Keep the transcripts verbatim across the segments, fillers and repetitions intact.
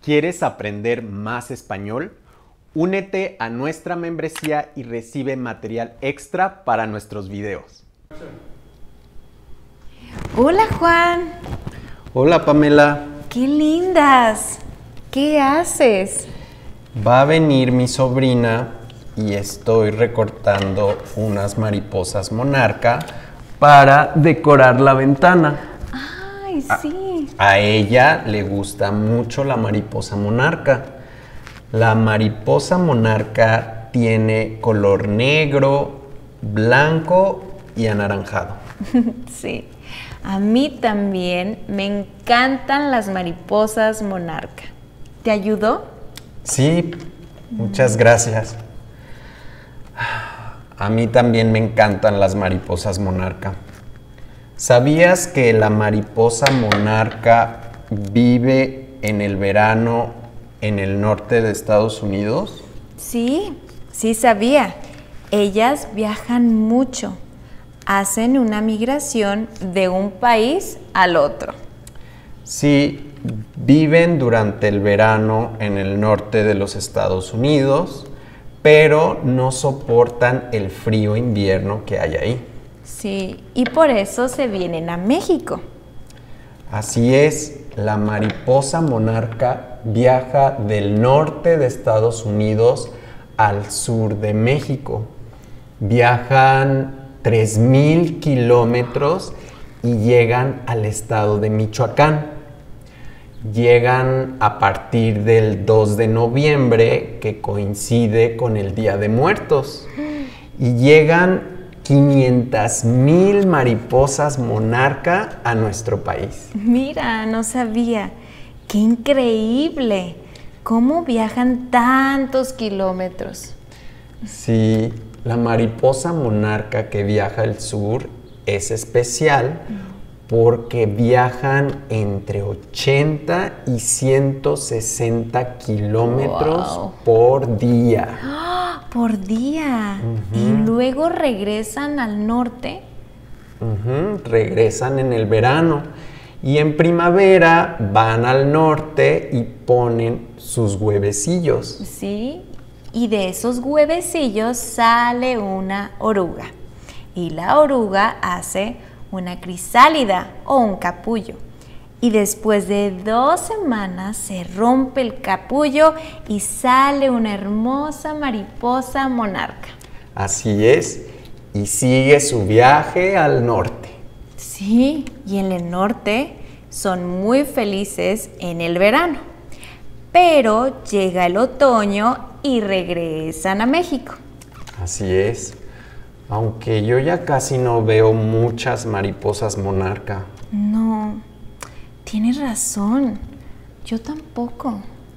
¿Quieres aprender más español? Únete a nuestra membresía y recibe material extra para nuestros videos. Hola, Juan. Hola, Pamela. ¡Qué lindas! ¿Qué haces? Va a venir mi sobrina y estoy recortando unas mariposas monarca para decorar la ventana. ¡Ay, sí! A, a ella le gusta mucho la mariposa monarca. La mariposa monarca tiene color negro, blanco y anaranjado. Sí, a mí también me encantan las mariposas monarca. ¿Te ayudó? Sí, muchas gracias. A mí también me encantan las mariposas monarca. ¿Sabías que la mariposa monarca vive en el verano en el norte de Estados Unidos? Sí, sí sabía. Ellas viajan mucho. Hacen una migración de un país al otro. Sí, viven durante el verano en el norte de los Estados Unidos, pero no soportan el frío invierno que hay ahí. Sí, y por eso se vienen a México. Así es, la mariposa monarca viaja del norte de Estados Unidos al sur de México. Viajan tres mil kilómetros y llegan al estado de Michoacán. Llegan a partir del dos de noviembre, que coincide con el Día de Muertos. Y llegan quinientas mil mariposas monarca a nuestro país. Mira, no sabía. ¡Qué increíble! ¿Cómo viajan tantos kilómetros? Sí, la mariposa monarca que viaja al sur es especial porque viajan entre ochenta y ciento sesenta kilómetros wow. por día. ¡Oh, por día! Uh-huh. ¿Y luego regresan al norte? Uh-huh. Regresan en el verano y en primavera van al norte y ponen sus huevecillos. Sí, y de esos huevecillos sale una oruga. Y la oruga hace una crisálida o un capullo. Y después de dos semanas se rompe el capullo y sale una hermosa mariposa monarca. Así es, y sigue su viaje al norte. Sí, y en el norte son muy felices en el verano. Pero llega el otoño y regresan a México. Así es. Aunque yo ya casi no veo muchas mariposas monarca. No, tienes razón. Yo tampoco.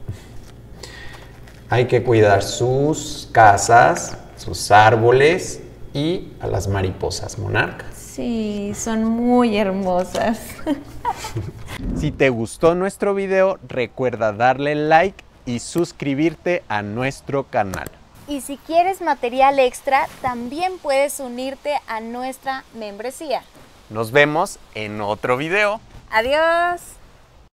Hay que cuidar sus casas, sus árboles y a las mariposas monarcas. Sí, son muy hermosas. Si te gustó nuestro video, recuerda darle like y suscribirte a nuestro canal. Y si quieres material extra, también puedes unirte a nuestra membresía. Nos vemos en otro video. ¡Adiós!